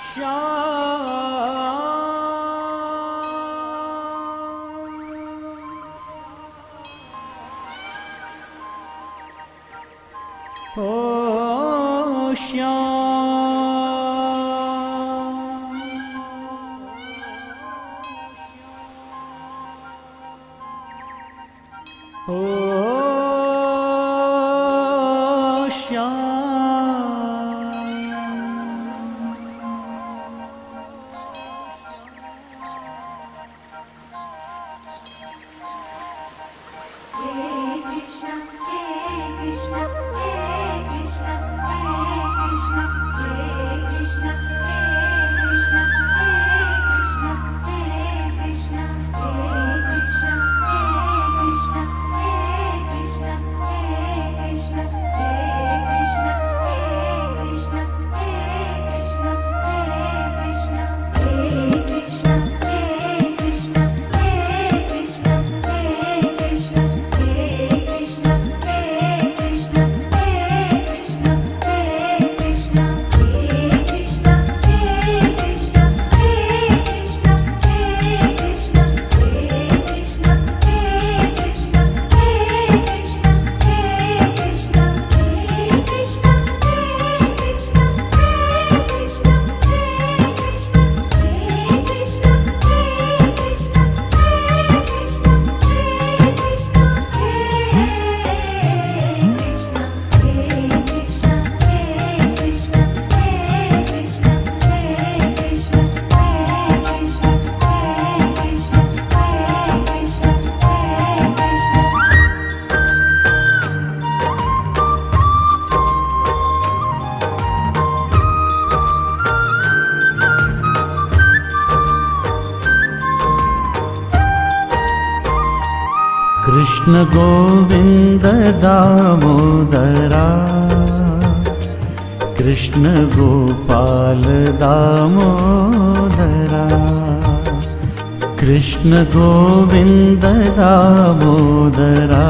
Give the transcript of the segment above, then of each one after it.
कृष्ण गोविंद दामोदरा, कृष्ण गोपाल दामोदरा, कृष्ण गोविंद दामोदरा,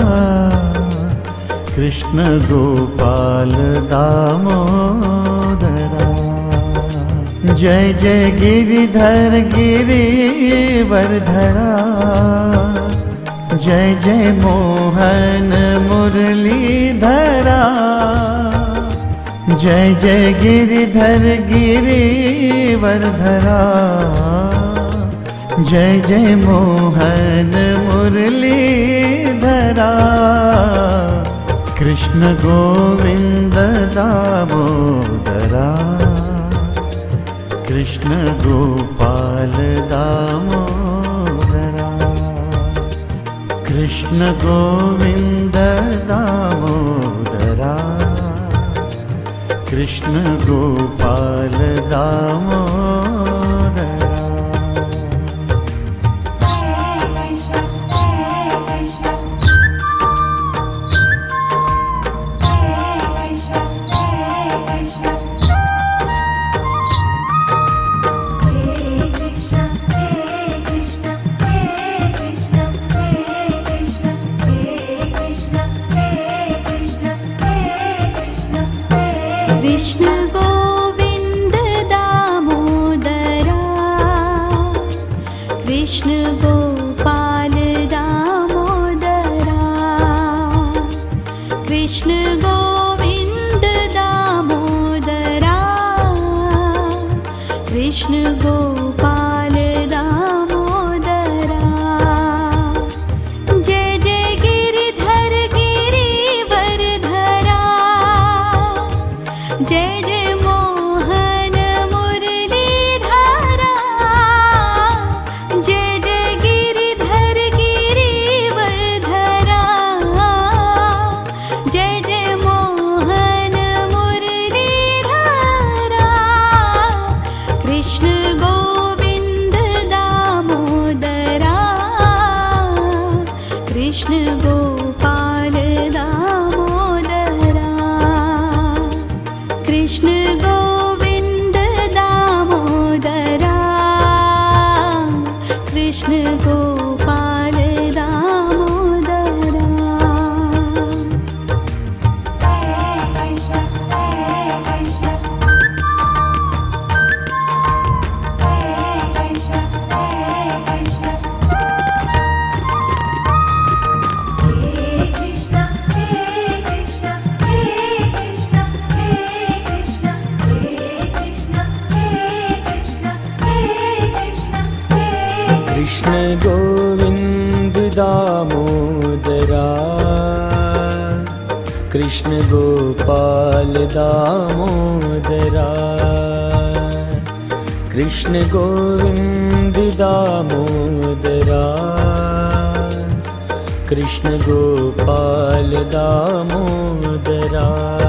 कृष्ण गोपाल दामोदरा। जय जय गिरिधर गिरिवरधरा, जय जय मोहन मुरलीधरा, जय जय गिरिधर गिरिवरधरा, जय जय मोहन मुरलीधरा। कृष्ण गोविंद दामोदरा, कृष्ण गोपाल दामोदरा, कृष्ण गोविंद दामोदरा, कृष्ण गोपाल दामोदरा। कृष्ण गोविंद दामोदरा, गोविंद दामोदरा, कृष्ण गोपाल दामोदरा, कृष्ण गोविंद दामोदरा, कृष्ण गोपाल दामोदरा।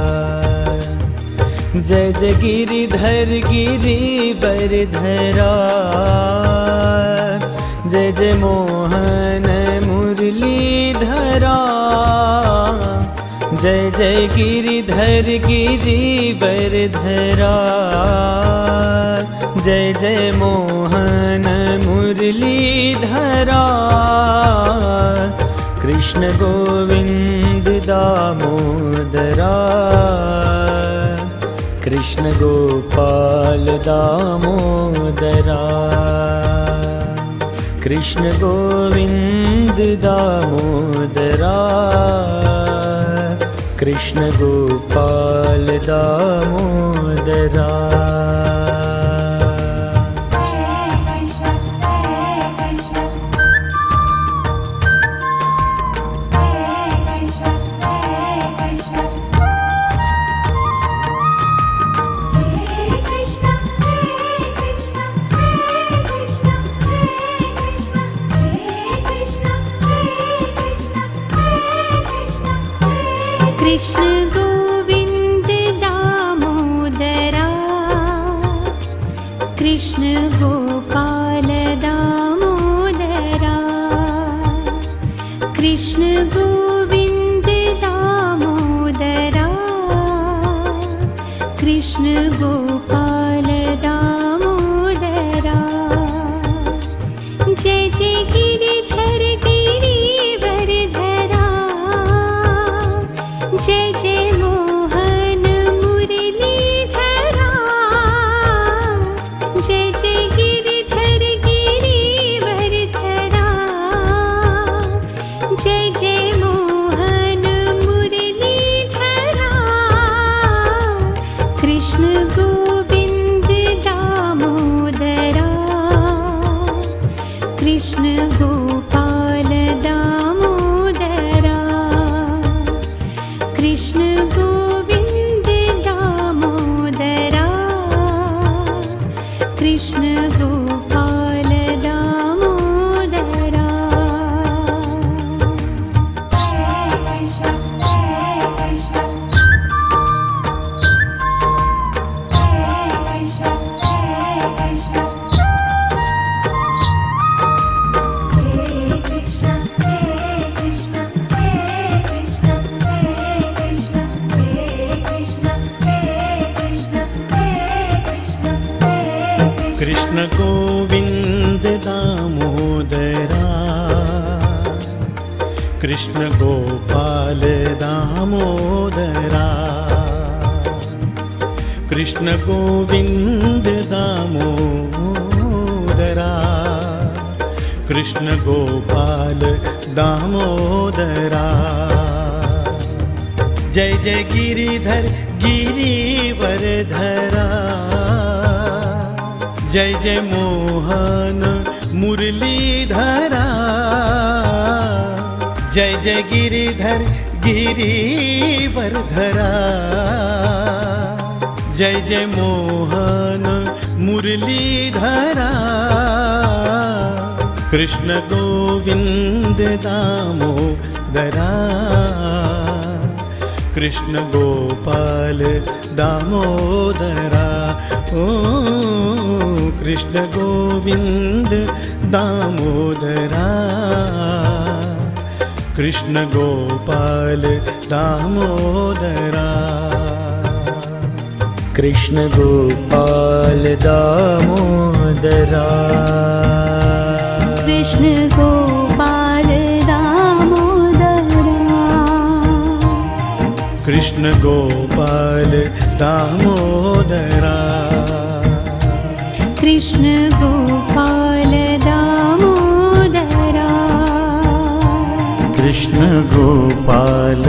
जय जय गिरिधर गिरिवरधरा, जय जय मोहन मुरलीधरा, जय जय गिरिधर गिरिवरधरा, जय जय मोहन मुरलीधरा, कृष्ण गोविंद दामोदरा, कृष्ण गोपाल दामोदरा, कृष्ण गोविंद दामोदरा, कृष्ण गोपाल दामोदरा। कृष्ण गोविंद दामोदरा, कृष्ण गोपाल दामोदरा, कृष्ण गोविंद दामोदरा, कृष्ण गोपाल दामोदरा। जय जय गिरिधर गिरिवरधरा, जय जय मोहन मुरलीधरा, जय जय गिरिधर गिरिवरधरा, जय जय मोहन मुरलीधरा, कृष्ण गोविंद दामोदरा, कृष्ण गोपाल दामोदरा, कृष्ण गोविंद दामोदरा, कृष्ण गोपाल दामोदरा। कृष्ण गोविंद दामोदरा, कृष्ण गोपाल दामोदरा, कृष्ण गोविंद दामोदरा, कृष्ण गोपाल दामोदरा। जय जय गिरिधर गिरिवरधरा, जय जय मोहन मुरलीधरा, जय जय गिरिधर गिरिवरधरा, जय जय मोहन मुरलीधरा, कृष्ण गोविंद दामोदरा, कृष्ण गोपाल दामोदरा। ओ कृष्ण गोविंद दामोदरा, कृष्ण गोपाल दामोदरा, कृष्ण गोपाल दामोदरा, कृष्ण गोपाल दामोदरा, कृष्ण गोपाल दामोदरा, कृष्ण गोपाल दामोदरा, कृष्ण गोपाल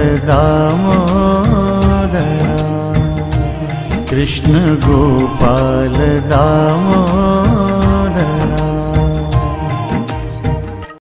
दामोदरा, कृष्ण गोपाल दामोदरा।